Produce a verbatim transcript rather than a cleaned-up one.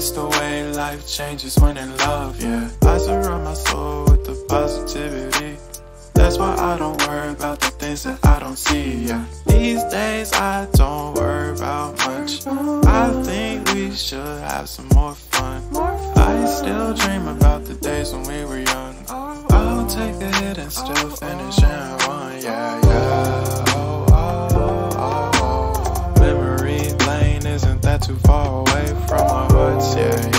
It's the way life changes when in love, yeah. I surround my soul with the positivity. That's why I don't worry about the things that I don't see, yeah. These days I don't worry about much. I think we should have some more fun. I still dream about the days when we were young. I'll take a hit and still finish in one, yeah, yeah. Oh, oh, oh, oh. Memory lane, isn't that too far away from our hearts, yeah, yeah.